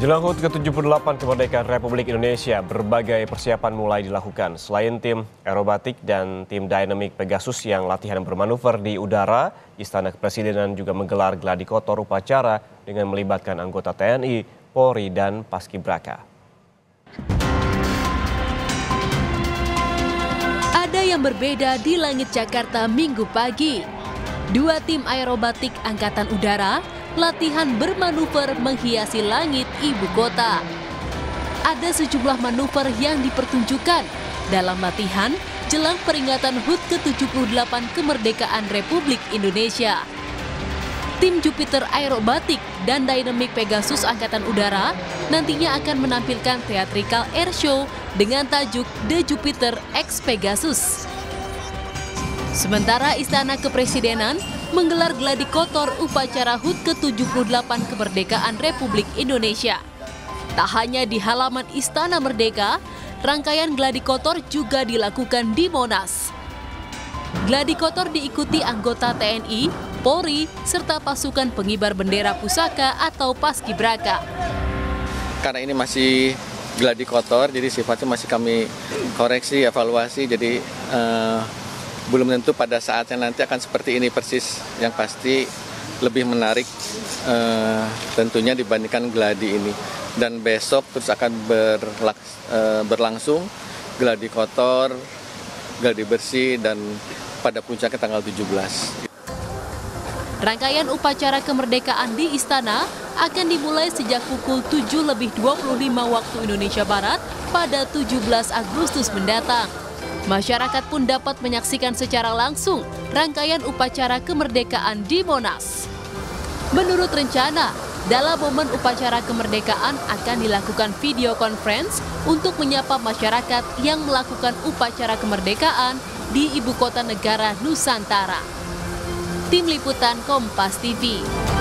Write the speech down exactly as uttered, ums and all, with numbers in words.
Jelang H U T ke tujuh puluh delapan kemerdekaan Republik Indonesia, berbagai persiapan mulai dilakukan. Selain tim aerobatik dan tim dynamic Pegasus yang latihan bermanuver di udara, Istana Kepresidenan juga menggelar gladi kotor upacara dengan melibatkan anggota T N I, Polri, dan Paskibraka. Ada yang berbeda di langit Jakarta Minggu pagi. Dua tim aerobatik Angkatan Udara latihan bermanuver menghiasi langit ibu kota. Ada sejumlah manuver yang dipertunjukkan dalam latihan jelang peringatan H U T ke tujuh puluh delapan kemerdekaan Republik Indonesia. Tim Jupiter Aerobatik dan Dynamic Pegasus Angkatan Udara nantinya akan menampilkan theatrical air show dengan tajuk The Jupiter X Pegasus. Sementara Istana Kepresidenan menggelar gladi kotor upacara H U T ke tujuh puluh delapan kemerdekaan Republik Indonesia. Tak hanya di halaman Istana Merdeka, rangkaian gladi kotor juga dilakukan di Monas. Gladi kotor diikuti anggota T N I, Polri, serta pasukan pengibar bendera pusaka atau Paskibraka. Karena ini masih gladi kotor, jadi sifatnya masih kami koreksi, evaluasi, jadi uh, belum tentu pada saatnya nanti akan seperti ini persis. Yang pasti lebih menarik uh, tentunya dibandingkan gladi ini. Dan besok terus akan berlak, uh, berlangsung gladi kotor, gladi bersih, dan pada puncaknya tanggal tujuh belas. Rangkaian upacara kemerdekaan di Istana akan dimulai sejak pukul tujuh lebih dua puluh lima waktu Indonesia Barat pada tujuh belas Agustus mendatang. Masyarakat pun dapat menyaksikan secara langsung rangkaian upacara kemerdekaan di Monas. Menurut rencana, dalam momen upacara kemerdekaan akan dilakukan video conference untuk menyapa masyarakat yang melakukan upacara kemerdekaan di Ibu Kota Negara Nusantara. Tim Liputan Kompas T V.